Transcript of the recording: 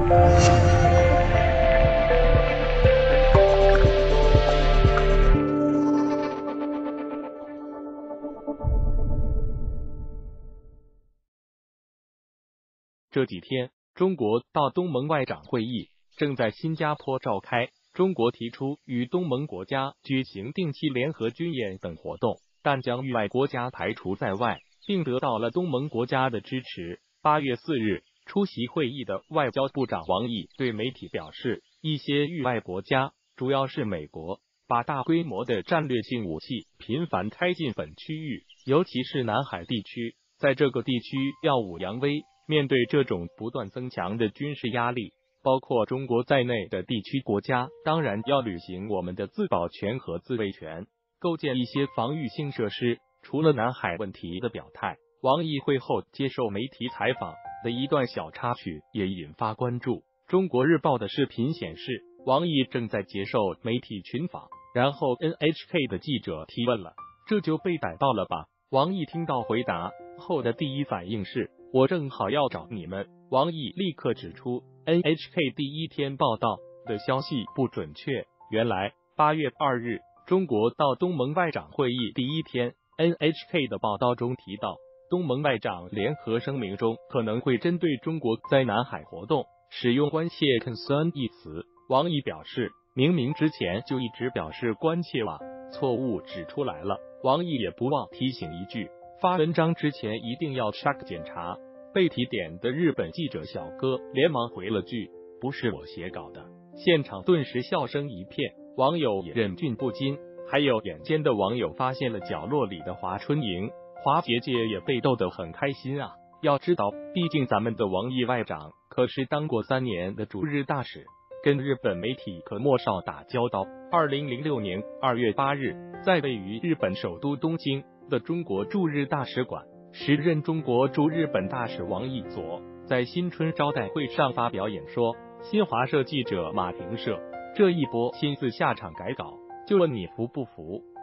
这几天，中国到东盟外长会议正在新加坡召开。中国提出与东盟国家举行定期联合军演等活动，但将域外国家排除在外，并得到了东盟国家的支持。8月4日，出席会议的外交部长王毅对媒体表示，一些域外国家，主要是美国，把大规模的战略性武器频繁开进本区域，尤其是南海地区，在这个地区耀武扬威。面对这种不断增强的军事压力，包括中国在内的地区国家当然要履行我们的自保权和自卫权，构建一些防御性设施。除了南海问题的表态，王毅会后接受媒体采访的一段小插曲也引发关注。中国日报的视频显示，王毅正在接受媒体群访，然后 NHK 的记者提问了：“这就被逮到了吧？”王毅听到回答后的第一反应是：“我正好要找你们。”王毅立刻指出 ，NHK 第一天报道的消息不准确。原来8月2日，中国到东盟外长会议第一天 ，NHK 的报道中提到，东盟外长联合声明中可能会针对中国在南海活动使用关切 concern 一词。王毅表示，明明之前就一直表示关切啊，错误指出来了。王毅也不忘提醒一句，发文章之前一定要 check 检查。被提点的日本记者小哥连忙回了句：“不是我写稿的。”现场顿时笑声一片，网友也忍俊不禁。还有眼尖的网友发现了角落里的华春莹，华姐姐也被逗得很开心啊！要知道，毕竟咱们的王毅外长可是当过3年的驻日大使，跟日本媒体可莫少打交道。2006年2月8日，在位于日本首都东京的中国驻日大使馆，时任中国驻日本大使王毅佐在新春招待会上发表演说。新华社记者马廷社这一波亲自下场改稿，就问你服不服？